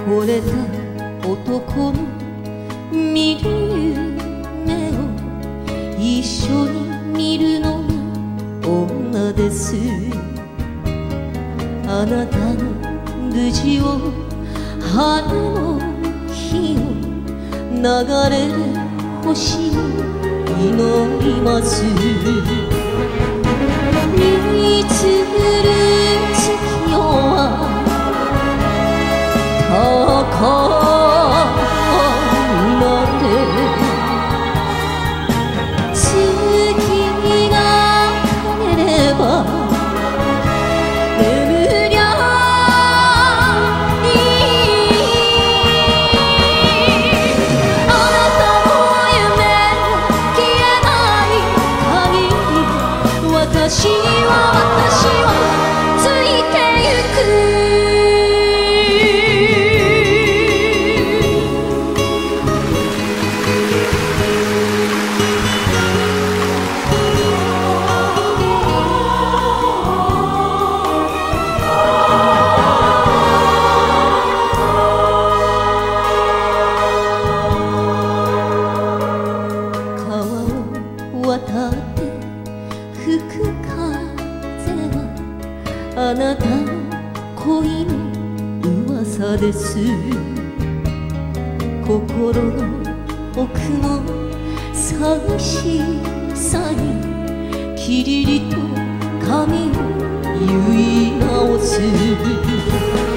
惚れた男の見る夢を一緒に見るのが女です。あなたの無事を晴れの日を流れる星に祈ります。見つる月夜は高私はついてゆく。川を渡って吹く風はあなたの恋の噂です。心の奥の寂しさにキリリと髪を結い直す。